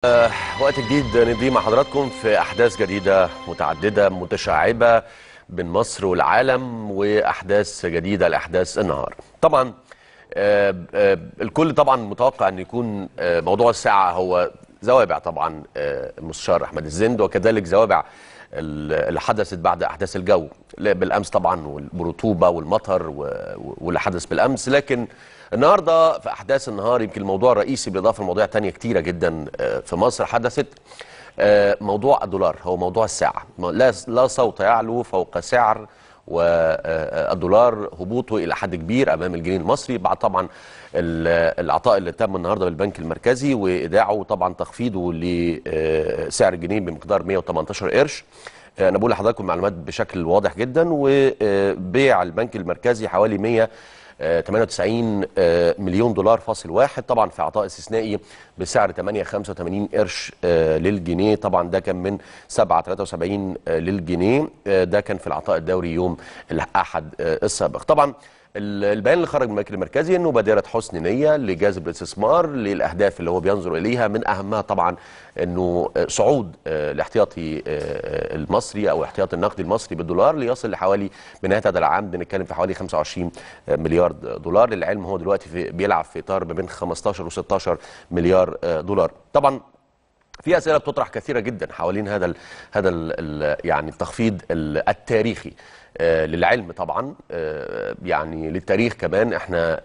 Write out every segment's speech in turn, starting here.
وقت جديد نضيء مع حضراتكم في أحداث جديدة متعددة متشعبة بين مصر والعالم، وأحداث جديدة لأحداث النهار. طبعا الكل طبعا متوقع أن يكون موضوع الساعة هو زوابع طبعا المستشار أحمد الزند، وكذلك زوابع اللي حدثت بعد أحداث الجو بالأمس طبعا، والرطوبة والمطر واللي حدث بالأمس. لكن النهارده في أحداث النهار يمكن الموضوع الرئيسي بالإضافة لمواضيع تانية كتيرة جدا في مصر حدثت، موضوع الدولار، هو موضوع الساعة. لا صوت يعلو فوق سعر والدولار هبوطه إلى حد كبير أمام الجنيه المصري، بعد طبعا العطاء اللي تم النهارده بالبنك المركزي وإيداعه طبعا تخفيضه لسعر الجنيه بمقدار 118 قرش. أنا بقول لحضراتكم معلومات بشكل واضح جدا. وبيع البنك المركزي حوالي 198 مليون دولار فاصل واحد، طبعا في عطاء استثنائي بسعر 8.85 قرش للجنيه. طبعا ده كان من 7.73 للجنيه، ده كان في العطاء الدوري يوم الأحد السابق. طبعا البيان اللي خرج من البنك المركزي انه بادره حسن نيه لجذب الاستثمار للاهداف اللي هو بينظر اليها، من اهمها طبعا انه صعود الاحتياطي المصري او الاحتياطي النقدي المصري بالدولار ليصل لحوالي بنهايه هذا العام بنتكلم في حوالي 25 مليار دولار. للعلم هو دلوقتي بيلعب في اطار ما بين 15 و16 مليار دولار. طبعا في اسئله بتطرح كثيره جدا حوالين هذا يعني التخفيض التاريخي. للعلم طبعا يعني للتاريخ كمان، احنا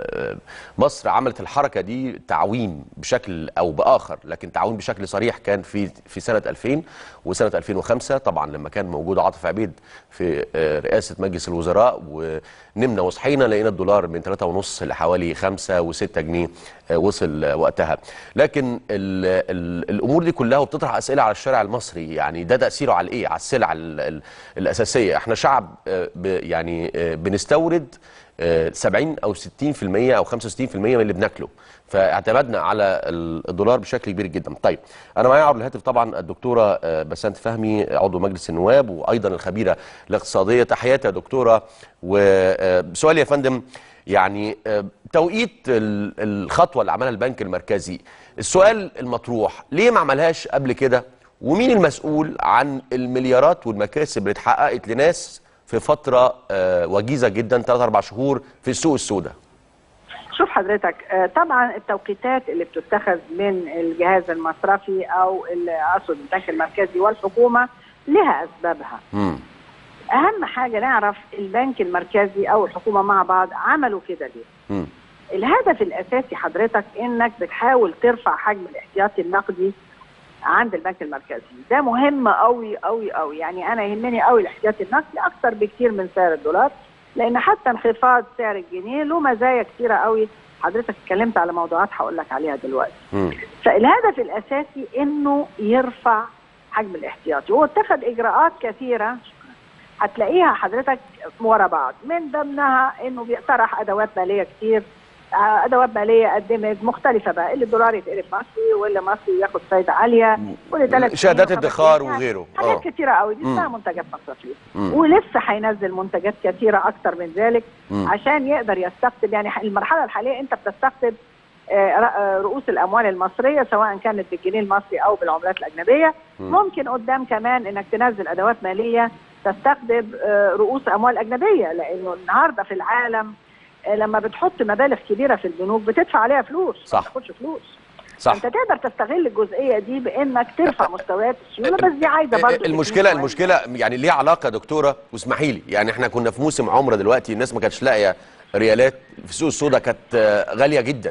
مصر عملت الحركه دي تعويم بشكل او باخر، لكن تعويم بشكل صريح كان في سنه 2000 وسنه 2005 طبعا، لما كان موجود عاطف عبيد في رئاسه مجلس الوزراء، ونمنا وصحينا لقينا الدولار من 3.5 لحوالي 5 و6 جنيه وصل وقتها. لكن الامور دي كلها بتطرح اسئله على الشارع المصري، يعني ده تاثيره على ايه؟ على السلع الاساسيه. احنا شعب يعني بنستورد 70 او 60% او 65% من اللي بناكله، فاعتمدنا على الدولار بشكل كبير جدا. طيب انا معايا عبر الهاتف طبعا الدكتوره بسنت فهمي عضو مجلس النواب وايضا الخبيره الاقتصاديه. تحياتي يا دكتوره. وسؤال يا فندم، يعني توقيت الخطوه اللي عملها البنك المركزي، السؤال المطروح ليه ما عملهاش قبل كده؟ ومين المسؤول عن المليارات والمكاسب اللي اتحققت لناس في فتره وجيزه جدا 3-4 شهور في السوق السوداء؟ شوف حضرتك، طبعا التوقيتات اللي بتتخذ من الجهاز المصرفي او اقصد البنك المركزي والحكومه لها اسبابها. اهم حاجه نعرف البنك المركزي او الحكومه مع بعض عملوا كده ليه. الهدف الاساسي حضرتك انك بتحاول ترفع حجم الاحتياطي النقدي عند البنك المركزي، ده مهم قوي قوي قوي. يعني انا يهمني قوي الاحتياطي النقدي اكثر بكتير من سعر الدولار، لان حتى انخفاض سعر الجنيه له مزايا كتيره قوي. حضرتك اتكلمت على موضوعات هقول لك عليها دلوقتي. فالهدف الاساسي انه يرفع حجم الاحتياطي، واتخذ اجراءات كثيره هتلاقيها حضرتك ورا بعض، من ضمنها انه بيقترح ادوات ماليه كتير، ادوات ماليه قدمت مختلفه بقى، اللي الدولار يتقلب مصري واللي مصري ياخد فايده عاليه، واللي 3 شهادات ادخار وغيره، حاجات كتيره قوي. دي اسمها منتجات مصرفيه، ولسه هينزل منتجات كتيره اكتر من ذلك عشان يقدر يستقطب. يعني المرحله الحاليه انت بتستقطب رؤوس الاموال المصريه سواء كانت بالجنيه المصري او بالعملات الاجنبيه. ممكن قدام كمان انك تنزل ادوات ماليه تستقطب رؤوس اموال اجنبيه، لانه النهارده في العالم لما بتحط مبالغ كبيره في البنوك بتدفع عليها فلوس، صح، ما تاخدش فلوس. صح. انت تقدر تستغل الجزئيه دي بانك ترفع مستويات السيوله، بس دي عايزه برضه المشكله يعني ليها علاقه يا دكتوره، واسمحي لي، يعني احنا كنا في موسم عمره دلوقتي، الناس ما كانتش لاقيه ريالات، في السوق السوداء كانت غاليه جدا،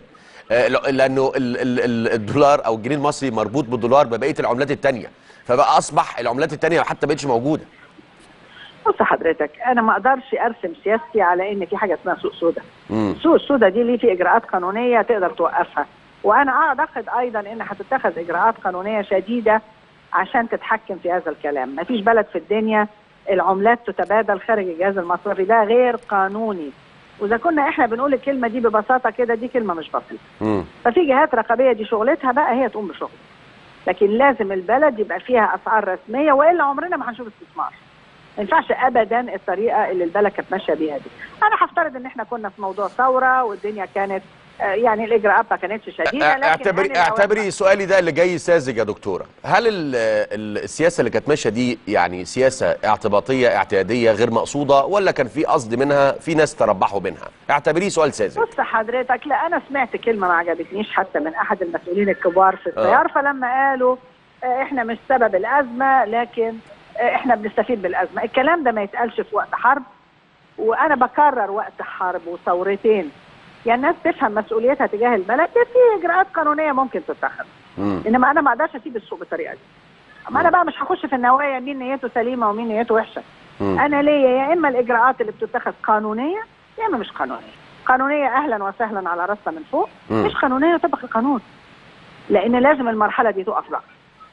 لانه الدولار او الجنيه المصري مربوط بالدولار ببقيه العملات الثانيه، فبقى اصبح العملات الثانيه حتى ما بقتش موجوده. بص حضرتك، انا ما اقدرش ارسم سياستي على ان في حاجه اسمها سوق سوداء. السوق السوداء دي ليه في اجراءات قانونيه تقدر توقفها، وانا اعتقد ايضا ان هتتخذ اجراءات قانونيه شديده عشان تتحكم في هذا الكلام. ما فيش بلد في الدنيا العملات تتبادل خارج الجهاز المصرفي، ده غير قانوني. واذا كنا احنا بنقول الكلمه دي ببساطه كده، دي كلمه مش بسيطه. ففي جهات رقابيه دي شغلتها بقى هي تقوم بشغل، لكن لازم البلد يبقى فيها اسعار رسميه، والا عمرنا ما هنشوف استثمار. ما ينفعش ابدا الطريقه اللي البلد كانت ماشيه بيها دي. انا هفترض ان احنا كنا في موضوع ثوره والدنيا كانت يعني الاجراءات ما كانتش شديده، لكن اعتبري سؤالي ده اللي جاي ساذج يا دكتوره. هل السياسه اللي كانت ماشيه دي يعني سياسه اعتباطيه اعتياديه غير مقصوده، ولا كان في قصد منها في ناس تربحوا منها؟ اعتبريه سؤال ساذج. بص حضرتك، لا انا سمعت كلمه ما عجبتنيش حتى من احد المسؤولين الكبار في التيار، فلما قالوا احنا مش سبب الازمه لكن احنا بنستفيد بالازمه، الكلام ده ما يتقالش في وقت حرب. وانا بكرر وقت حرب وثورتين يعني الناس تفهم مسؤوليتها تجاه البلد، في اجراءات قانونيه ممكن تتخذ، انما انا ما اقدرش اسيب السوق بالطريقه دي. اما انا بقى مش هخش في النوايا مين نيته سليمه ومين نيته وحشه. انا ليا يا اما الاجراءات اللي بتتخذ قانونيه يا اما مش قانونيه. قانونيه اهلا وسهلا على راسنا من فوق، مش قانونيه طبق القانون، لان لازم المرحله دي تقف بقى.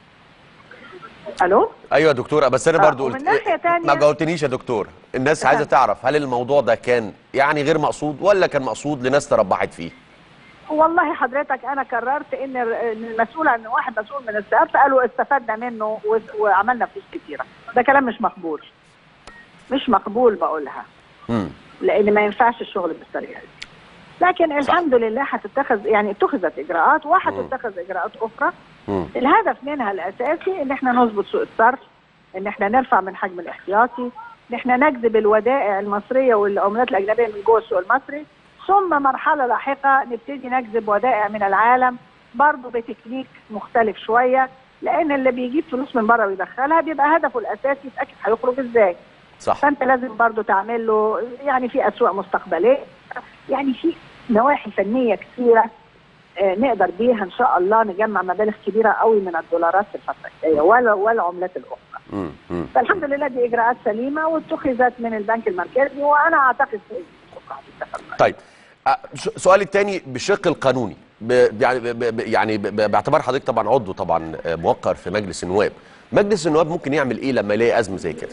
الو ايوه يا دكتوره، بس انا برضو قلت ما جاوبتنيش يا دكتور. الناس عايزه تعرف هل الموضوع ده كان يعني غير مقصود ولا كان مقصود لناس تربحت فيه؟ والله حضرتك انا قررت ان المسؤول عن واحد مسؤول من السياسه قالوا استفدنا منه وعملنا فلوس كتيره. ده كلام مش مقبول، مش مقبول بقولها. لان ما ينفعش الشغل بالطريقه دي. لكن الحمد لله هتتخذ، يعني اتخذت اجراءات وهتتخذ اجراءات اخرى. الهدف منها الاساسي ان احنا نظبط سوق الصرف، ان احنا نرفع من حجم الاحتياطي، ان احنا نجذب الودائع المصريه والعملات الاجنبيه من جوه السوق المصري، ثم مرحله لاحقه نبتدي نجذب ودائع من العالم برضه بتكنيك مختلف شويه، لان اللي بيجيب فلوس من بره ويدخلها بيبقى هدفه الاساسي يتاكد هيخرج ازاي. صح. فانت لازم برضه تعمل له يعني في اسواق مستقبليه، يعني في نواحي فنيه كثيره نقدر بيها ان شاء الله نجمع مبالغ كبيره قوي من الدولارات في الفتره الجايه والعملات الاخرى. فالحمد لله دي اجراءات سليمه واتخذت من البنك المركزي، وانا اعتقد طيب سؤالي الثاني بالشق القانوني، يعني باعتبار حضرتك طبعا عضو طبعا موقر في مجلس النواب، مجلس النواب ممكن يعمل ايه لما يلاقي ازمه زي كده؟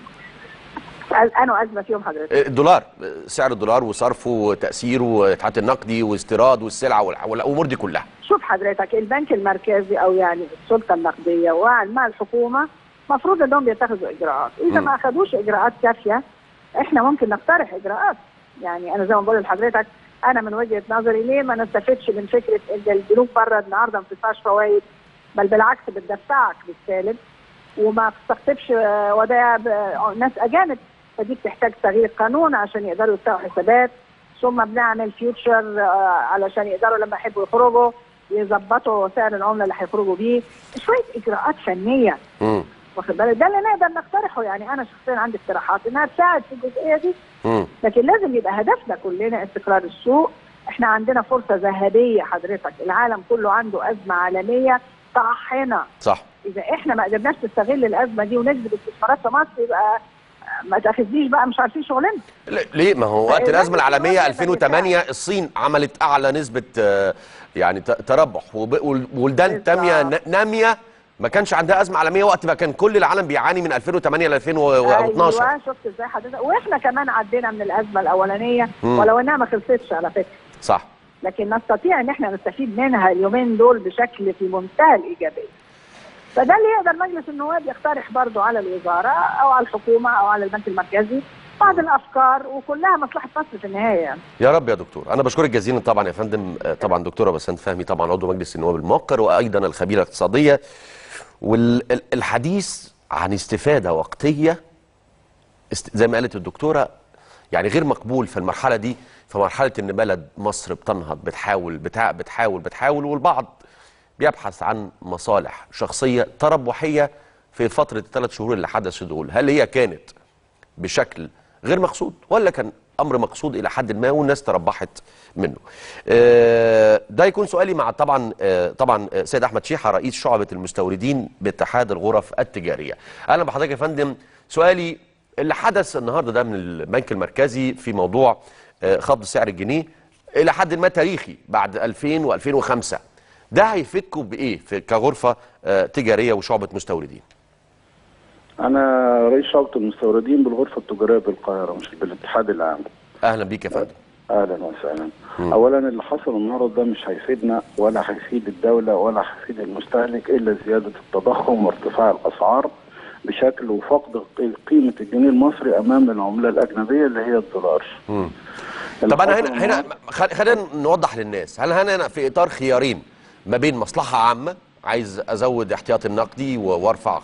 أنا أزمة فيهم حضرتك؟ الدولار، سعر الدولار وصرفه وتأثيره والاتحاد النقدي واستيراد والسلع والأمور دي كلها. شوف حضرتك، البنك المركزي أو يعني السلطة النقدية مع الحكومة مفروض إنهم بيتخذوا إجراءات، إذا ما أخذوش إجراءات كافية إحنا ممكن نقترح إجراءات. يعني أنا زي ما بقول لحضرتك، أنا من وجهة نظري ليه ما نستفدش من فكرة إن البنوك بره النهارده ما بتدفعش فوائد، بل بالعكس بتدفعك بالسالب وما بتستقطبش ودائع ناس أجانب، فدي بتحتاج تغيير قانون عشان يقدروا يفتحوا حسابات، ثم بنعمل فيوتشر علشان يقدروا لما يحبوا يخرجوا يظبطوا سعر العمله اللي هيخرجوا بيه، شويه اجراءات فنيه. واخد بالك؟ ده اللي نقدر نقترحه. يعني انا شخصيا عندي اقتراحات انها تساعد في الجزئيه دي. لكن لازم يبقى هدفنا كلنا استقرار السوق. احنا عندنا فرصه ذهبيه حضرتك، العالم كله عنده ازمه عالميه طاحنه. صح. اذا احنا ما قدرناش نستغل الازمه دي ونجذب استثمارات في مصر يبقى ما تاخذنيش بقى مش عارفين شغلنا. ليه؟ ما هو وقت الازمه العالميه 2008 الصين عملت اعلى نسبه يعني تربح، وبلدان ناميه ما كانش عندها ازمه عالميه وقت ما كان كل العالم بيعاني من 2008 ل 2012. ايوه شفت ازاي حضرتك؟ واحنا كمان عدينا من الازمه الاولانيه ولو انها ما خلصتش على فكره. صح. لكن نستطيع ان احنا نستفيد منها اليومين دول بشكل في منتهى الايجابيه. فده اللي يقدر مجلس النواب يقترح برضه على الوزاره او على الحكومه او على البنك المركزي بعض الافكار، وكلها مصلحه مصر في النهايه يعني. يا رب يا دكتور. انا بشكرك جزيلا طبعا يا فندم. طبعا دكتوره بسنت فهمي طبعا عضو مجلس النواب الموقر وايضا الخبيره الاقتصاديه، والحديث عن استفاده وقتيه زي ما قالت الدكتوره يعني غير مقبول في المرحله دي، في مرحله ان بلد مصر بتنهض بتحاول والبعض بيبحث عن مصالح شخصيه تربحيه في فتره ال3 شهور اللي حدثوا دول. هل هي كانت بشكل غير مقصود ولا كان امر مقصود الى حد ما والناس تربحت منه؟ ده يكون سؤالي مع طبعا سيد احمد شيحه رئيس شعبه المستوردين باتحاد الغرف التجاريه. اهلا بحضرتك يا فندم. سؤالي اللي حدث النهارده ده من البنك المركزي في موضوع خفض سعر الجنيه الى حد ما تاريخي بعد 2000 و2005، ده هيفيدكم بايه كغرفه تجاريه وشعبه مستوردين؟ أنا رئيس شعبة المستوردين بالغرفة التجارية بالقاهرة مش بالاتحاد العام. أهلا بيك يا فندم. أهلا وسهلا. أولا اللي حصل النهارده ده مش هيفيدنا ولا هيفيد الدولة ولا هيفيد المستهلك إلا زيادة التضخم وارتفاع الأسعار بشكل وفقد قيمة الجنيه المصري أمام العملة الأجنبية اللي هي الدولار. طب انا هنا خلينا نوضح للناس، هل انا في اطار خيارين ما بين مصلحه عامه عايز ازود احتياطي النقدي وارفع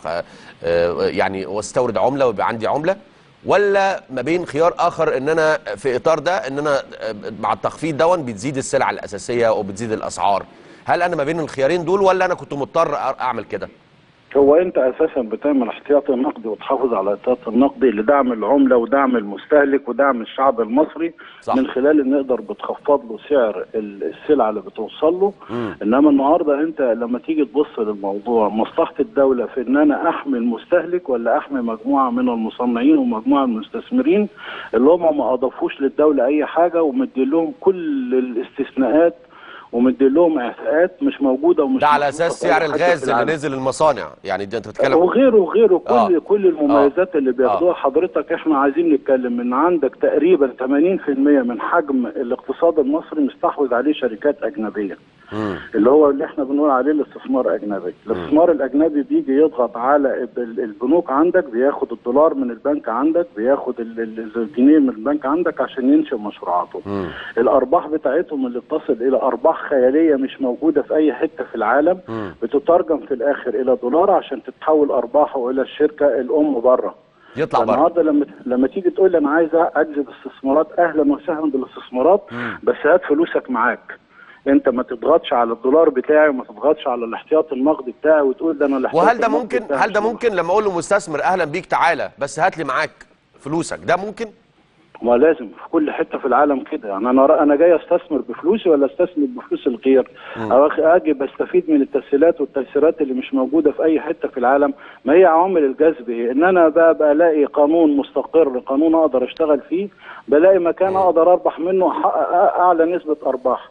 يعني واستورد عمله ويبقى عندي عمله، ولا ما بين خيار اخر ان انا في اطار ده ان انا مع التخفيض دون بتزيد السلع الاساسيه وبتزيد الاسعار؟ هل انا ما بين الخيارين دول ولا انا كنت مضطر اعمل كده؟ هو انت اساسا بتعمل احتياطي نقدي وتحافظ على الاحتياطي النقدي لدعم العمله ودعم المستهلك ودعم الشعب المصري. صح. من خلال ان نقدر بتخفض له سعر السلعه اللي بتوصل له. انما النهارده انت لما تيجي تبص للموضوع، مصلحه الدوله في ان انا احمي المستهلك ولا احمي مجموعه من المصنعين ومجموعه من المستثمرين اللي هم ما اضافوش للدوله اي حاجه ومدي لهم كل الاستثناءات ومدي لهم اعفاءات مش موجوده ومش ده على اساس سعر الغاز اللي نزل المصانع، يعني دي انت بتتكلم وغيره كل المميزات اللي بياخدوها. حضرتك احنا عايزين نتكلم ان عندك تقريبا 80% من حجم الاقتصاد المصري مستحوذ عليه شركات اجنبيه. اللي هو اللي احنا بنقول عليه الاستثمار اجنبي. الاستثمار الاجنبي بيجي يضغط على البنوك عندك، بياخد الدولار من البنك عندك، بياخد الجنيه من البنك عندك عشان ينشئ مشروعاته. الارباح بتاعتهم اللي بتصل الى ارباح خياليه مش موجوده في اي حته في العالم، بتترجم في الاخر الى دولار عشان تتحول ارباحه الى الشركه الام بره. يطلع بره. النهارده لما تيجي تقول لي انا عايز اجذب استثمارات، اهلا وسهلا بالاستثمارات، بس هات فلوسك معاك. انت ما تضغطش على الدولار بتاعي وما تضغطش على الاحتياطي النقدي بتاعي وتقول ده انا الاحتياطي. وهل ده ممكن لما اقول لمستثمر اهلا بيك تعالى بس هات لي معاك فلوسك، ده ممكن؟ ما لازم في كل حته في العالم كده. يعني انا جاي استثمر بفلوسي ولا استثمر بفلوس الغير؟ او اجي بستفيد من التسهيلات والتيسيرات اللي مش موجوده في اي حته في العالم. ما هي عوامل الجذب ايه؟ ان انا بقى الاقي قانون مستقر، قانون اقدر اشتغل فيه، بلاقي مكان اقدر اربح منه، احقق اعلى نسبه ارباح.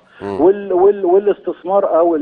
والاستثمار او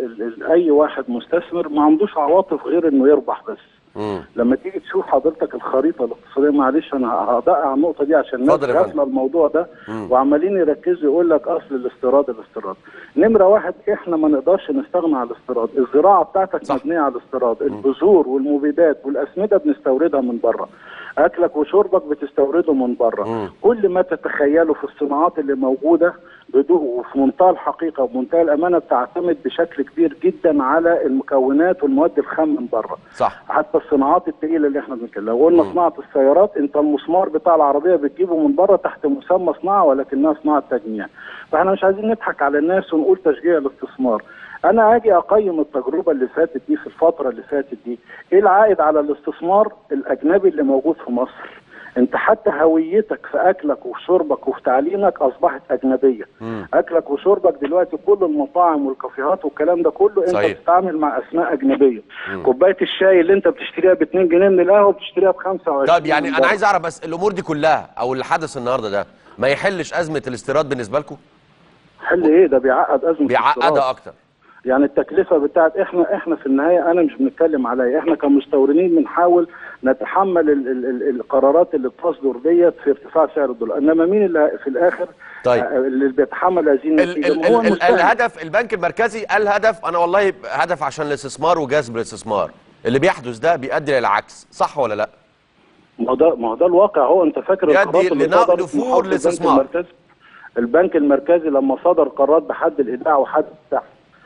اي واحد مستثمر ما عندوش عواطف غير انه يربح بس. لما تيجي تشوف حضرتك الخريطه الاقتصاديه، معلش انا هدقق على النقطه دي عشان الناس غافله الموضوع ده وعمالين يركزوا يقول لك اصل الاستيراد. نمره واحد، احنا ما نقدرش نستغنى عن الاستيراد. الزراعه بتاعتك مبنيه على الاستيراد، البذور والمبيدات والاسمده بنستوردها من بره، اكلك وشربك بتستورده من بره. كل ما تتخيله في الصناعات اللي موجوده وفي منتهى الحقيقه وبمنتهى الامانه بتعتمد بشكل كبير جدا على المكونات والمواد الخام من بره. صح. حتى الصناعات الثقيله اللي احنا بنتكلم، لو قلنا صناعه السيارات، انت المسمار بتاع العربيه بتجيبه من بره تحت مسمى صناعه ولكنها صناعه تجميع. فاحنا مش عايزين نضحك على الناس ونقول تشجيع الاستثمار. انا اجي اقيم التجربه اللي فاتت دي، في الفتره اللي فاتت دي، ايه العائد على الاستثمار الاجنبي اللي موجود في مصر؟ انت حتى هويتك في اكلك وشربك وفي تعليمك اصبحت اجنبيه. اكلك وشربك دلوقتي كل المطاعم والكافيهات والكلام ده كله انت صحيح. بتتعامل مع اسماء اجنبيه. كوبايه الشاي اللي انت بتشتريها ب 2 جنيه من القهوه بتشتريها ب 25. طيب يعني انا عايز اعرف بس الامور دي كلها او اللي حدث النهارده ده ما يحلش ازمه الاستيراد بالنسبه لكم؟ حل ايه؟ ده بيعقد ازمه، بيعقدها اكتر. يعني التكلفه بتاعت احنا في النهايه، انا مش بنتكلم عليا، احنا كمستوردين بنحاول نتحمل القرارات اللي بتصدر ديت في ارتفاع سعر الدولار، انما مين اللي في الاخر طيب اللي بيتحمل هذه النتيجه؟ هو الهدف البنك المركزي الهدف انا والله هدف عشان الاستثمار وجذب الاستثمار. اللي بيحدث ده بيؤدي للعكس، صح ولا لا؟ ما هو ده الواقع. هو انت فاكر القرارات اللي صدرت نفور الاستثمار؟ البنك المركزي لما صدر قرارات بحد الايداع وحد السحب،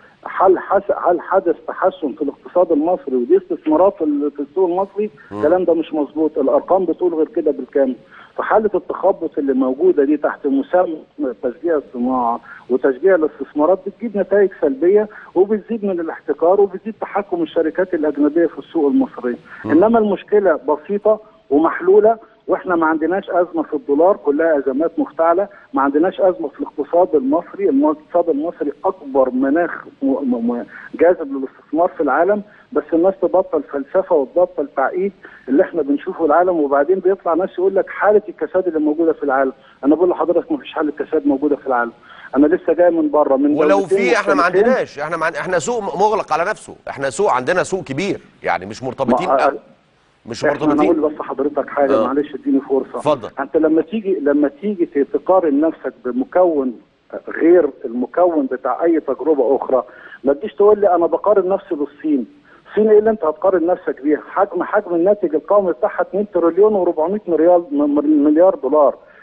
هل حدث تحسن في الاقتصاد المصري ودي استثمارات في السوق المصري؟ الكلام ده مش مظبوط، الارقام بتقول غير كده بالكامل. فحاله التخبط اللي موجوده دي تحت مسمى تشجيع الصناعه وتشجيع الاستثمارات بتجيب نتائج سلبيه وبتزيد من الاحتكار وبتزيد تحكم الشركات الاجنبيه في السوق المصري. انما المشكله بسيطه ومحلوله، واحنا ما عندناش ازمه في الدولار، كلها ازمات مفتعله. ما عندناش ازمه في الاقتصاد المصري، الاقتصاد المصري اكبر مناخ جاذب للاستثمار في العالم. بس الناس تبطل فلسفه وتبطل تعقيد اللي احنا بنشوفه العالم، وبعدين بيطلع ناس يقول لك حاله الكساد اللي موجوده في العالم. انا بقول لحضرتك ما فيش حاله كساد موجوده في العالم، انا لسه جاي من بره من ولو في احنا ما عندناش، احنا سوق مغلق على نفسه، احنا عندنا سوق كبير يعني مش مرتبطين مش مرتبطين. انا اقول بس حضرتك حاجه معلش اديني فرصه. اتفضل. انت لما تيجي تقارن نفسك بمكون غير المكون بتاع اي تجربه اخرى، ما تجيش تقول لي انا بقارن نفسي بالصين. الصين ايه اللي انت هتقارن نفسك بيها؟ حجم الناتج القومي بتاعها 2 تريليون و400 مليار دولار.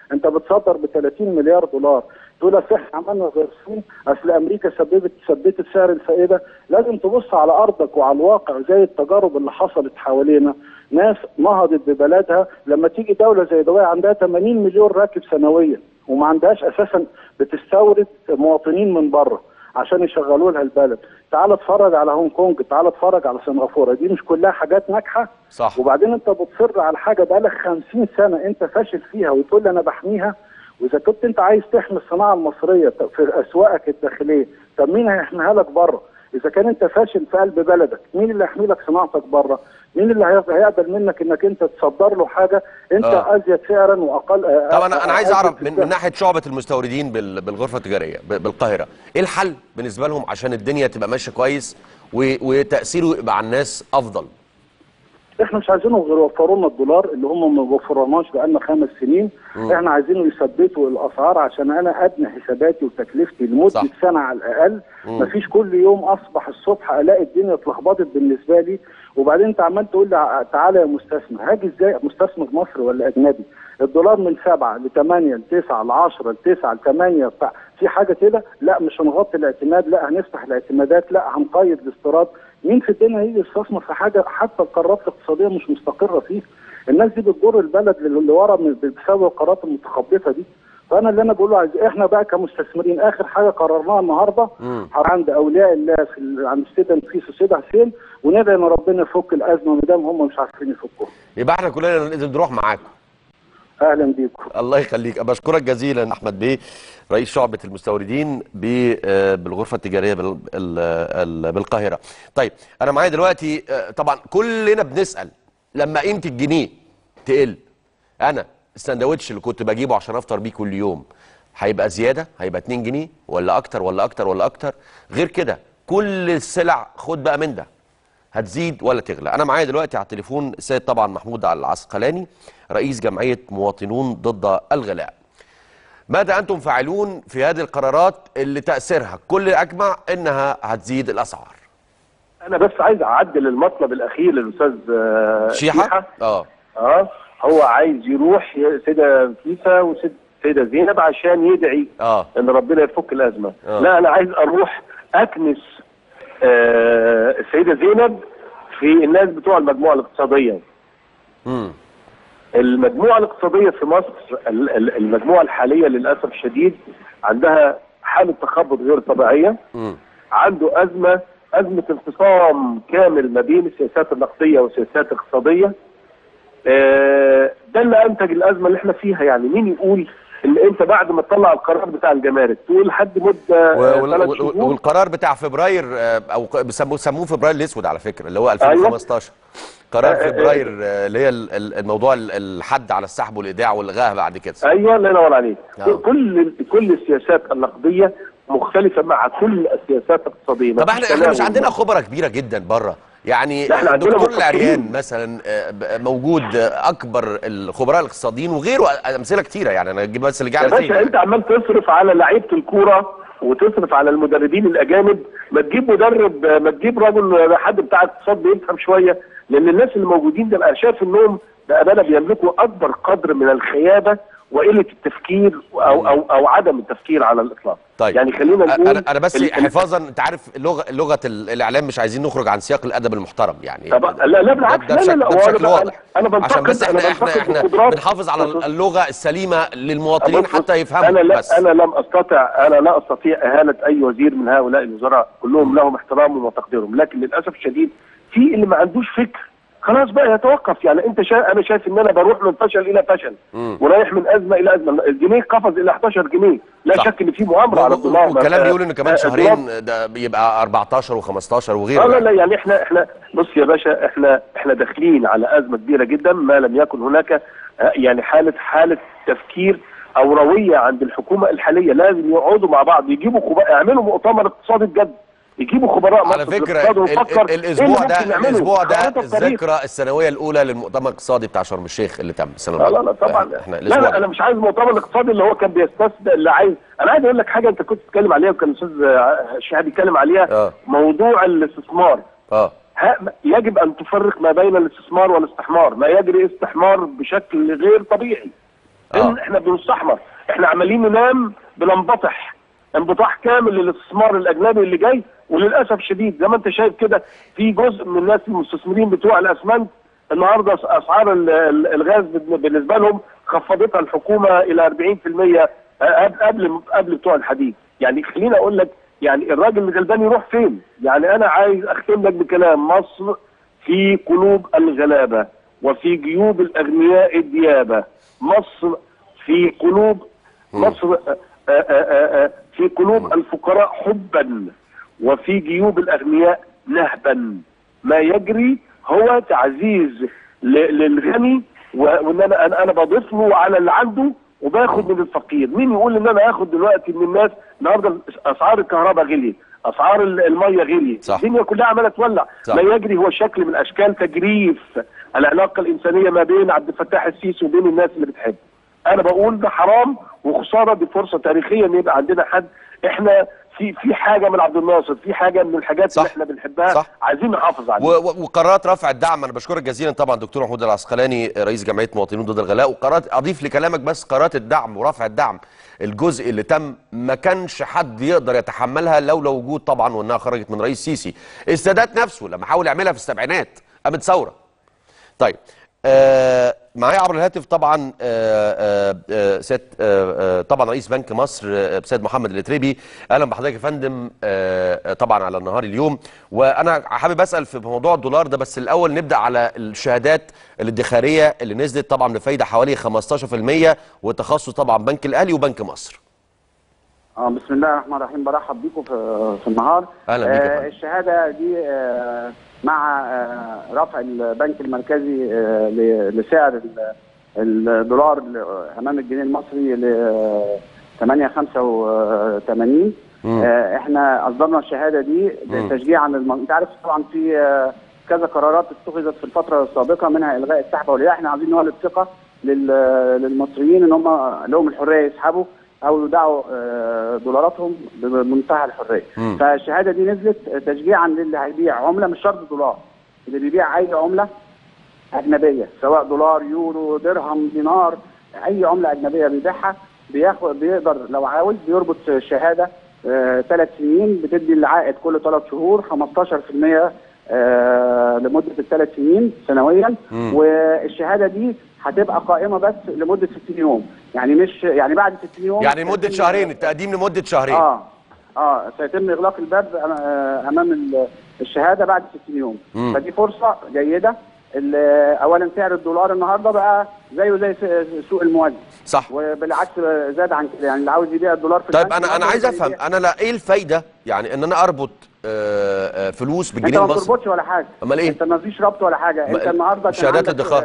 انت بتصدر ب 30 مليار دولار، تقول اصل احنا عملنا غير الصين، اصل امريكا ثبتت سعر الفائده. لازم تبص على ارضك وعلى الواقع، زي التجارب اللي حصلت حوالينا. ناس نهضت ببلدها، لما تيجي دوله زي دبي عندها 80 مليون راكب سنويا وما عندهاش اساسا، بتستورد مواطنين من بره عشان يشغلوا لها البلد. تعال اتفرج على هونج كونج، تعال اتفرج على سنغافوره، دي مش كلها حاجات ناجحه؟ صح. وبعدين انت بتصر على حاجه بقالك 50 سنه انت فاشل فيها وتقول لي انا بحميها. واذا كنت انت عايز تحمي الصناعه المصريه في اسواقك الداخليه، طب مين هيحميها لك بره؟ اذا كان انت فاشل في قلب بلدك، مين اللي هيحمي لك صناعتك بره؟ مين اللي هيقبل منك انك انت تصدر له حاجه انت ازيد سعرا واقل؟ طب انا عايز اعرف من ناحيه شعبه المستوردين بالغرفه التجاريه بالقاهره، ايه الحل بالنسبه لهم عشان الدنيا تبقى ماشيه كويس وتاثيره يبقى على الناس افضل؟ احنا مش عايزينهم غير يوفروا لنا الدولار اللي هم ما وفرناش بقالنا 5 سنين. احنا عايزينه يثبتوا الاسعار عشان انا ابني حساباتي وتكلفتي لمده سنه على الاقل. مفيش كل يوم اصبح الصبح الاقي الدنيا اتلخبطت بالنسبه لي. وبعدين انت عمال تقول لي تعالى يا مستثمر، هاجي ازاي مستثمر مصري ولا اجنبي؟ الدولار من 7 ل 8 ل 9 ل 10 ل 9 ل 8 في حاجه كده؟ لا مش هنغطي الاعتماد، لا هنفتح الاعتمادات، لا هنقيد الاستيراد. مين في الدنيا يجي يستثمر في حاجه حتى القرارات الاقتصاديه مش مستقره فيها؟ الناس دي بتجر البلد اللي ورا بسبب القرارات المتخبطه دي. فانا اللي انا بقوله احنا بقى كمستثمرين اخر حاجه قررناها النهارده عند اولياء الله عند السيده نفيس والسيده حسين، وندعي ان ربنا يفك الازمه ما دام هم مش عارفين يفكوها. يبقى احنا كلنا لازم نروح معاكم. اهلا بيكم. الله يخليك، بشكرك جزيلا احمد بيه، رئيس شعبه المستوردين بالغرفه التجاريه بالقاهره. طيب انا معايا دلوقتي طبعا كلنا بنسال لما قيمه الجنيه تقل، انا السندوتش اللي كنت بجيبه عشان افطر بيه كل يوم هيبقى زياده، هيبقى 2 جنيه ولا اكتر ولا اكتر ولا اكتر؟ غير كده كل السلع خد بقى من ده هتزيد ولا تغلى. انا معايا دلوقتي على التليفون السيد طبعا محمود العسقلاني، رئيس جمعيه مواطنون ضد الغلاء. ماذا انتم فاعلون في هذه القرارات اللي تاثيرها كل اجمع انها هتزيد الاسعار؟ انا بس عايز اعدل المطلب الاخير للاستاذ شيحه. هو عايز يروح سيده فيفا وسيده زينب عشان يدعي ان ربنا يفك الازمه. لا انا عايز اروح اكنس السيده زينب في الناس بتوع المجموعه الاقتصاديه. المجموعه الاقتصاديه في مصر، المجموعه الحاليه للاسف الشديد عندها حاله تخبط غير طبيعيه. عنده ازمه انفصام كامل ما بين السياسات النقديه والسياسات الاقتصاديه. ده اللي انتج الازمه اللي احنا فيها. يعني مين يقول ان انت بعد ما تطلع القرار بتاع الجمارك تقول لحد مده 3 شهور، والقرار بتاع فبراير او بيسموه فبراير الاسود على فكره اللي هو 2015. قرار فبراير اللي هي الموضوع الحد على السحب والايداع والغاء بعد كده. ايوه الله ينور عليك. كل السياسات النقديه مختلفه مع كل السياسات الاقتصاديه. طب احنا مش عندنا خبره كبيره جدا بره؟ يعني دكتور العريان مثلا موجود، اكبر الخبراء الاقتصاديين وغيره امثله كتيره. يعني انا اجيب بس اللي جه على ذهني. يا باشا انت عمال تصرف على لعيبه الكوره وتصرف على المدربين الاجانب، ما تجيب مدرب، ما تجيب راجل حد بتاع اقتصاد بيفهم شويه. لان الناس اللي موجودين ده انا شايف انهم بامانه بيملكوا اكبر قدر من الخيابه وقله التفكير او عدم التفكير على الاطلاق. طيب يعني خلينا نقول انا بس حفاظا، انت عارف لغه الاعلام مش عايزين نخرج عن سياق الادب المحترم يعني. لا بالعكس، لا بشكل واضح. انا بنتقد، عشان بس احنا بنحافظ على اللغه السليمه للمواطنين حتى يفهموا. انا لا استطيع اهانه اي وزير من هؤلاء الوزراء، كلهم لهم احترامهم وتقديرهم، لكن للاسف الشديد في اللي ما عندوش فكر خلاص بقى يتوقف. يعني انت انا شايف ان انا بروح من فشل الى فشل ورايح من ازمه الى ازمه. الجنيه قفز الى 11 جنيه، لا شك ان في مؤامره على الدولار. والكلام بيقول ان كمان شهرين ده بيبقى 14 و15 وغيره. لا يعني احنا بص يا باشا، احنا داخلين على ازمه كبيره جدا ما لم يكن هناك يعني حاله تفكير او رويه عند الحكومه الحاليه. لازم يقعدوا مع بعض، يجيبوا يعملوا مؤتمر اقتصادي بجد، يجيبوا خبراء على فكره. الاسبوع ده الذكرى السنويه الاولى للمؤتمر الاقتصادي بتاع شرم الشيخ اللي تم السنه لا طبعا. لا انا مش عايز المؤتمر الاقتصادي اللي هو كان بيستثنى اللي عايز. انا عايز اقول لك حاجه انت كنت بتتكلم عليها وكان الاستاذ شهاب بيتكلم عليها. موضوع الاستثمار. يجب ان تفرق ما بين الاستثمار والاستحمار. ما يجري استحمار بشكل غير طبيعي. احنا بنستحمر، احنا عمالين ننام بننبطح انبطاح كامل للاستثمار الاجنبي اللي جاي. وللاسف الشديد زي ما انت شايف كده في جزء من الناس المستثمرين بتوع الاسمنت النهارده اسعار الغاز بالنسبه لهم خفضتها الحكومه الى 40% قبل بتوع الحديد. يعني خليني اقول لك يعني الراجل الغلبان يروح فين؟ يعني انا عايز اختم لك بكلام: مصر في قلوب الغلابه وفي جيوب الاغنياء الديابه. مصر في قلوب مصر في قلوب الفقراء حبا وفي جيوب الاغنياء نهبا. ما يجري هو تعزيز للغني، وان انا بضيف له على اللي عنده وباخد من الفقير. مين يقول ان انا اخد دلوقتي من الناس؟ النهارده اسعار الكهرباء غليت، اسعار الميه غليت، الدنيا كلها عماله تولع. ما يجري هو شكل من اشكال تجريف العلاقه الانسانيه ما بين عبد الفتاح السيسي وبين الناس اللي بتحبه. انا بقول ده حرام وخساره، دي فرصه تاريخيه ان يبقى عندنا حد احنا في حاجه من عبد الناصر، في حاجه من الحاجات اللي احنا بنحبها عايزين نحافظ عليها. وقرارات رفع الدعم، انا بشكرك جزيلا طبعا دكتور محمود العسقلاني رئيس جمعيه مواطنين ضد الغلاء. وقرارات اضيف لكلامك بس قرارات الدعم ورفع الدعم الجزء اللي تم ما كانش حد يقدر يتحملها لولا وجود طبعا وانها خرجت من رئيس سيسي. السادات نفسه لما حاول يعملها في السبعينات قامت ثوره. طيب معايا عبر الهاتف طبعا سيد طبعا رئيس بنك مصر سيد محمد الاتريبي. اهلا بحضرتك يا فندم طبعا على النهار اليوم. وانا حابب اسال في موضوع الدولار ده، بس الاول نبدا على الشهادات الادخاريه اللي نزلت طبعا بفايده حوالي 15%، وتخصص طبعا بنك الاهلي وبنك مصر. بسم الله الرحمن الرحيم. برحب بيكم في النهار. اهلا بيك يا فندم. الشهاده دي مع رفع البنك المركزي لسعر الدولار امام الجنيه المصري ل 8.85. احنا اصدرنا الشهاده دي تشجيعا انت عارف طبعا في كذا قرارات اتخذت في الفتره السابقه منها الغاء السحب والإيداع. احنا عايزين نولد ثقه للمصريين ان هم لهم الحريه يسحبوا او يودعوا دولاراتهم بمنتهى الحريه. فالشهاده دي نزلت تشجيعا للي هيبيع عمله، مش شرط دولار، اللي بيبيع اي عمله اجنبيه سواء دولار، يورو، درهم، دينار، اي عمله اجنبيه بيبيعها بيقدر لو عاوز بيربط شهاده 3 سنين بتدي العائد كل 3 شهور 15% لمده ال3 سنين سنويا. والشهاده دي هتبقى قائمه بس لمده 60 يوم، يعني مش يعني بعد 60 يوم يعني لمده شهرين، التقديم لمده شهرين. سيتم اغلاق الباب امام الشهاده بعد 60 يوم. فدي فرصه جيده. اولا سعر الدولار النهارده بقى زيه زي سوق الموازي، صح، وبالعكس زاد عن كده. يعني اللي عاوز يبيع الدولار في طيب انا عايز افهم، انا لا ايه الفايده يعني ان انا اربط فلوس بالجنيه المصري؟ انت ما تربطش ولا حاجه. امال ايه؟ انت ما فيش ربط ولا حاجه. انت النهارده شهادات الادخار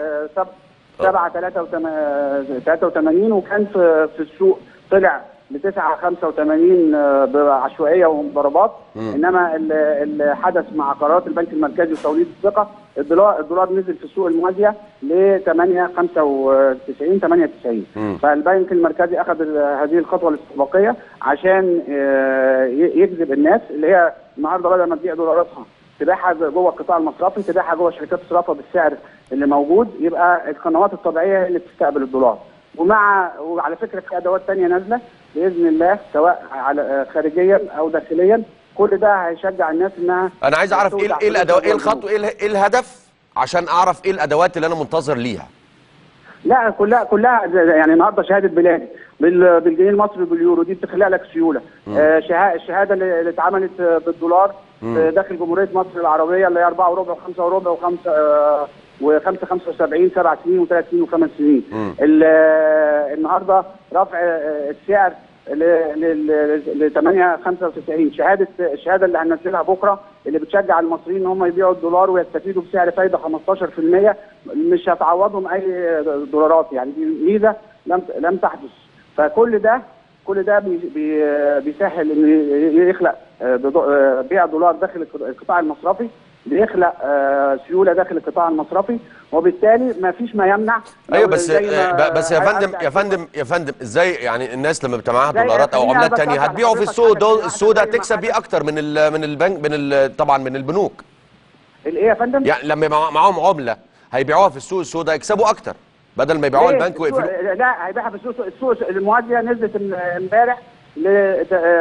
7.83 وكان في السوق طلع ل 9.85 بعشوائيه ومضاربات. انما اللي حدث مع قرارات البنك المركزي وتوليد الثقه الدولار نزل في السوق الموازيه ل 8.95 98. فالبنك المركزي اخذ هذه الخطوه الاستباقيه عشان يجذب الناس اللي هي النهارده بدل ما تبيع دولاراتها تبيعها جوه القطاع المصرفي، تبيعها جوه شركات الصرافه بالسعر اللي موجود، يبقى القنوات الطبيعيه هي اللي بتستقبل الدولار. وعلى فكره في ادوات ثانيه نازله باذن الله سواء على خارجيا او داخليا. كل ده هيشجع الناس انها انا عايز اعرف ايه الادوات، ايه الخطوه، ايه الهدف عشان اعرف ايه الادوات اللي انا منتظر ليها. لا كلها يعني النهارده شهاده بلادي بالجنيه المصري باليورو دي بتخلق لك سيوله. الشهاده اللي اتعملت بالدولار داخل جمهوريه مصر العربيه اللي هي 4 وربع و5 وربع و5 و5 75 7 سنين و3 سنين و5 سنين. النهارده رفع السعر ل 8.95. الشهاده اللي هننزلها بكره اللي بتشجع المصريين ان هم يبيعوا الدولار ويستفيدوا بسعر فايده 15%، مش هتعوضهم اي دولارات. يعني دي ميزه لم تحدث. فكل ده بيسهل ان يخلق بيع دولار داخل القطاع المصرفي، بيخلق سيوله داخل القطاع المصرفي، وبالتالي ما فيش ما يمنع. ايوه بس يا فندم ازاي يعني الناس لما بتبقى معاها دولارات او عملات ثانيه هتبيعه في السوق السوداء تكسب بيه اكتر من البنك طبعا من البنوك. الايه يا فندم؟ يعني لما معاهم عمله هيبيعوها في السوق السوداء يكسبوا اكتر. بدل ما يبيعوها البنك ويقفلوا. لا، هيبيعها في السوق الموازيه نزلت امبارح ل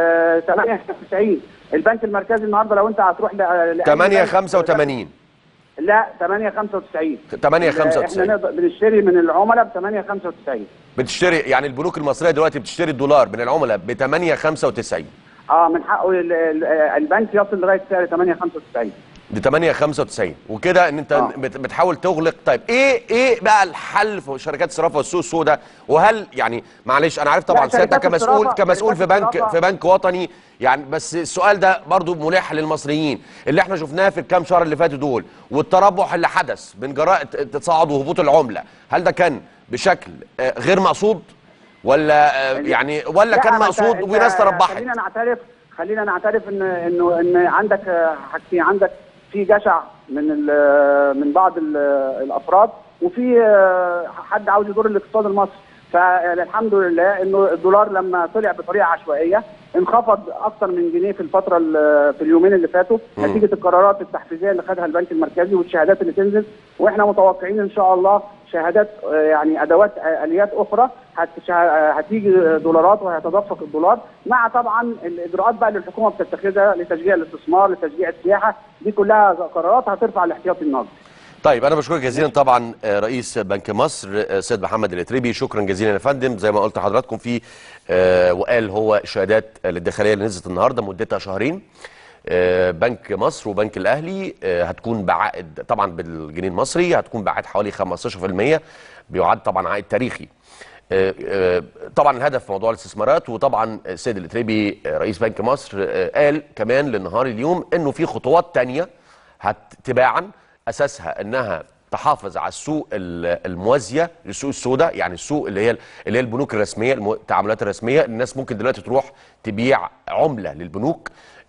98. البنك المركزي النهارده لو انت هتروح ل 8.85. لا 8.95. 8.95. احنا نقدر بنشتري من العملاء ب 8.95. بتشتري يعني البنوك المصريه دلوقتي بتشتري الدولار من العملاء ب 8.95. من حقه البنك يصل لغايه سعر 8.95. ب 8.95 وكده ان انت بتحاول تغلق. طيب ايه بقى الحل في شركات الصرافه والسوق السوداء؟ وهل يعني معلش انا عارف طبعا سيادتك كمسؤول في بنك وطني يعني، بس السؤال ده برضو ملح للمصريين اللي احنا شفناه في الكام شهر اللي فاتوا دول والتربح اللي حدث من جراء تصاعد وهبوط العمله، هل ده كان بشكل غير مقصود ولا يعني ولا كان مقصود وناس تربحت؟ خلينا نعترف ان عندك حاجتين. عندك في جشع من بعض الافراد، وفي حد عاوز يضر الاقتصاد المصري. فالحمد لله انه الدولار لما طلع بطريقه عشوائيه انخفض اكثر من جنيه في الفتره في اليومين اللي فاتوا نتيجه القرارات التحفيزيه اللي خدها البنك المركزي والشهادات اللي تنزل. واحنا متوقعين ان شاء الله شهادات يعني ادوات اليات اخرى هتيجي دولارات وهيتدفق الدولار، مع طبعا الاجراءات بقى اللي الحكومه بتتخذها لتشجيع الاستثمار لتشجيع السياحه. دي كلها قرارات هترفع الاحتياطي النقدي. طيب انا بشكرك جزيلا طبعا رئيس بنك مصر سيد محمد الاتريبي، شكرا جزيلا يا فندم. زي ما قلت لحضراتكم في وقال هو الشهادات الادخاريه اللي نزلت النهارده مدتها شهرين. بنك مصر وبنك الاهلي هتكون بعائد طبعا بالجنيه المصري، هتكون بعائد حوالي 15%، بيعد طبعا عائد تاريخي. طبعا الهدف موضوع الاستثمارات. وطبعا السيد الاتريبي رئيس بنك مصر قال كمان للنهار اليوم انه في خطوات تانية تباعا اساسها انها تحافظ على السوق الموازيه للسوق السوداء، يعني السوق اللي هي البنوك الرسميه، التعاملات الرسميه. الناس ممكن دلوقتي تروح تبيع عمله للبنوك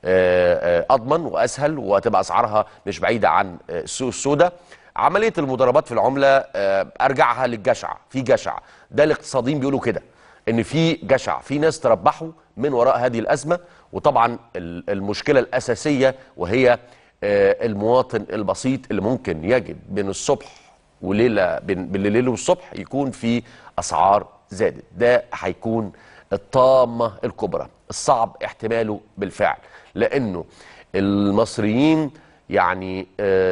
اضمن واسهل وتبقى اسعارها مش بعيده عن السوق السوداء. عمليه المضاربات في العمله ارجعها للجشع، في جشع، ده الاقتصاديين بيقولوا كده ان في جشع، في ناس تربحوا من وراء هذه الازمه. وطبعا المشكله الاساسيه وهي المواطن البسيط اللي ممكن يجد بين الصبح وليله بالليل والصبح يكون في اسعار زادت. ده هيكون الطامه الكبرى الصعب احتماله بالفعل، لانه المصريين يعني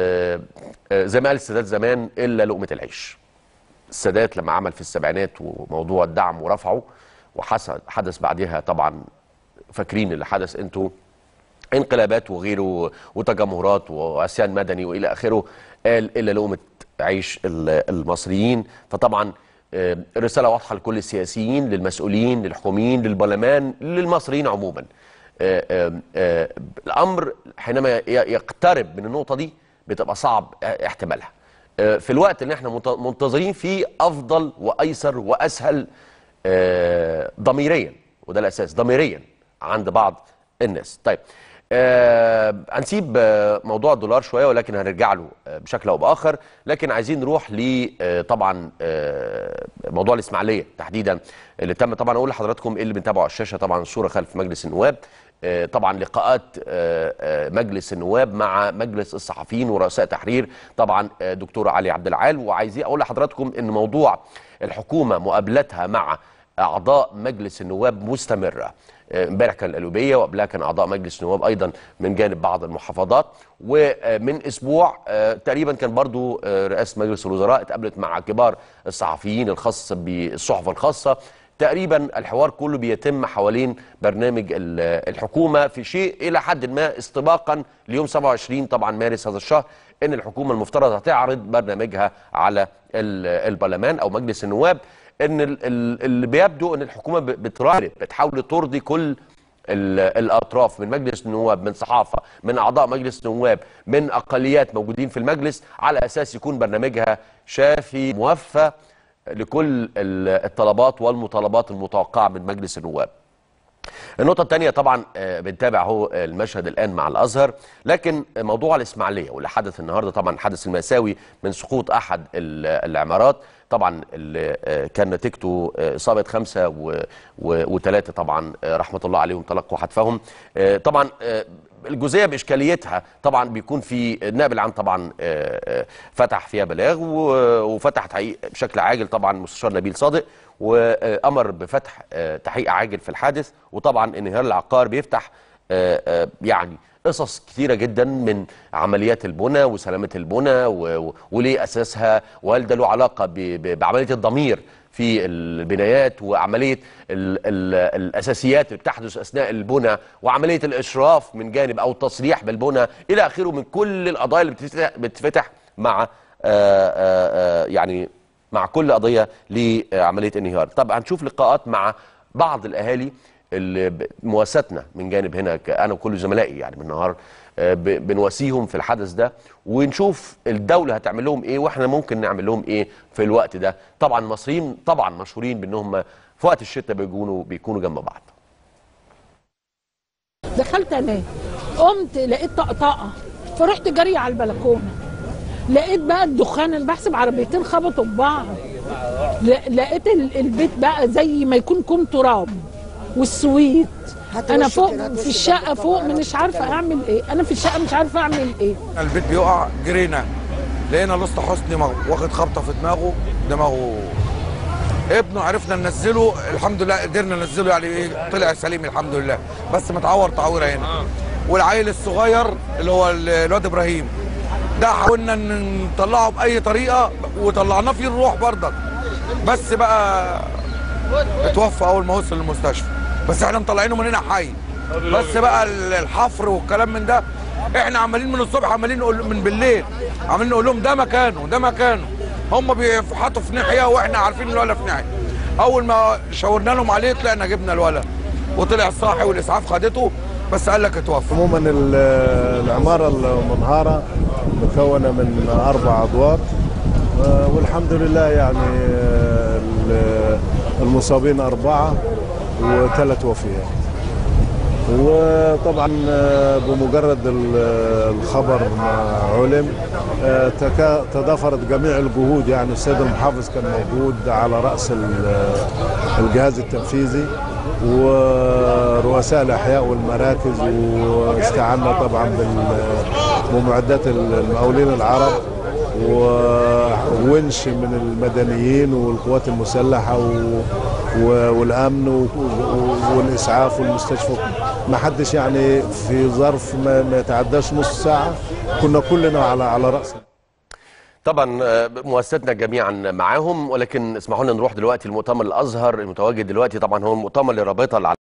زي ما قال السادات زمان الا لقمه العيش. السادات لما عمل في السبعينات وموضوع الدعم ورفعه، وحدث بعدها طبعا فاكرين اللي حدث انتوا، انقلابات وغيره وتجمهرات وعصيان مدني والى اخره، قال الا لقمه عيش المصريين. فطبعا الرساله واضحه لكل السياسيين، للمسؤولين، للحكوميين، للبرلمان، للمصريين عموما. الامر حينما يقترب من النقطه دي بتبقى صعب احتمالها في الوقت اللي احنا منتظرين فيه افضل وايسر واسهل ضميريا، وده الاساس، ضميريا عند بعض الناس. طيب هنسيب موضوع الدولار شويه ولكن هنرجع له بشكل او باخر. لكن عايزين نروح ل طبعا موضوع الاسماعيليه تحديدا اللي تم. طبعا اقول لحضراتكم ايه اللي بنتابعه على الشاشه. طبعا الصوره خلف مجلس النواب، طبعا لقاءات مجلس النواب مع مجلس الصحفيين ورؤساء تحرير، طبعا دكتور علي عبد العال. وعايزين اقول لحضراتكم ان موضوع الحكومه مقابلتها مع اعضاء مجلس النواب مستمره. امبارح كان القليوبيه وقبلها كان اعضاء مجلس النواب ايضا من جانب بعض المحافظات. ومن اسبوع تقريبا كان برضو رئاسه مجلس الوزراء اتقابلت مع كبار الصحفيين الخاص بالصحف الخاصه. تقريبا الحوار كله بيتم حوالين برنامج الحكومه في شيء الى حد ما استباقا ليوم 27 طبعا مارس هذا الشهر، ان الحكومه المفترض هتعرض برنامجها على البرلمان او مجلس النواب. ان اللي بيبدو ان الحكومه بتحاول ترضي كل الاطراف، من مجلس النواب، من صحافه، من اعضاء مجلس النواب، من اقليات موجودين في المجلس، على اساس يكون برنامجها شافي موفى لكل الطلبات والمطالبات المتوقعه من مجلس النواب. النقطة الثانية طبعا بنتابع هو المشهد الآن مع الأزهر، لكن موضوع الإسماعيلية واللي حدث النهاردة طبعا الحدث المأساوي من سقوط أحد العمارات. طبعا اللي كان نتيجته اصابه 5 و3 طبعا رحمه الله عليهم تلقوا حتفهم. طبعا الجزئيه باشكاليتها طبعا بيكون في النائب العام طبعا فتح فيها بلاغ وفتح تحقيق بشكل عاجل طبعا مستشار نبيل صادق، وامر بفتح تحقيق عاجل في الحادث. وطبعا انهيار العقار بيفتح يعني قصص كثيرة جدا من عمليات البنى وسلامة البنى وليه أساسها، وهل ده له علاقة بعملية الضمير في البنايات وعملية الأساسيات اللي بتحدث أثناء البنى وعملية الإشراف من جانب أو التصريح بالبنى إلى آخره من كل القضايا اللي بتتفتح مع يعني مع كل قضية لعملية انهيار. طب هنشوف لقاءات مع بعض الأهالي اللي مواساتنا من جانب هنا، انا وكل زملائي يعني بالنهار بنواسيهم في الحدث ده، ونشوف الدوله هتعمل لهم ايه واحنا ممكن نعمل لهم ايه في الوقت ده. طبعا المصريين طبعا مشهورين بانهم في وقت الشتاء بيكونوا جنب بعض. دخلت انام، قمت لقيت طقطقه فرحت جري على البلكونه، لقيت بقى الدخان، انا بحسب عربيتين خبطوا ببعض، لقيت البيت بقى زي ما يكون كوم تراب والسويت. انا فوق في الشقه فوق مش عارفه اعمل ايه، انا في الشقه مش عارفه اعمل ايه. البيت بيقع، جرينا لقينا لسط حسني واخد خبطه في دماغه ابنه، عرفنا ننزله الحمد لله، قدرنا ننزله يعني ايه، طلع سليم الحمد لله، بس متعور تعويره هنا. والعيل الصغير اللي هو الواد ابراهيم ده حاولنا نطلعه باي طريقه وطلعناه في الروح برضك، بس بقى اتوفى اول ما وصل المستشفى، بس احنا مطلعينه من هنا حي. بس بقى الحفر والكلام من ده احنا عمالين من الصبح، عمالين نقول من بالليل، عمالين نقول لهم ده مكانه ده مكانه، هم بيحطوا في ناحيه واحنا عارفين الولد في ناحيه. اول ما شاورنا لهم عليه طلعنا جبنا الولد وطلع صاحي والاسعاف خدته، بس قال لك اتوفى. عموما العماره المنهاره مكونه من 4 ادوار، والحمد لله يعني المصابين 4 و3 وفيات. وطبعا بمجرد الخبر ما علم تضافرت جميع الجهود، يعني السيد المحافظ كان موجود على رأس الجهاز التنفيذي ورؤساء الأحياء والمراكز، واستعنا طبعا بمعدات المقاولين العرب وونش من المدنيين والقوات المسلحة والأمن والإسعاف والمستشفى. ما حدش يعني في ظرف ما يتعداش نص ساعة كنا كلنا على رأس. طبعا مؤسساتنا جميعا معاهم، ولكن اسمحوا لنا نروح دلوقتي المؤتمر الأزهر المتواجد دلوقتي. طبعا هو المؤتمر للرابطة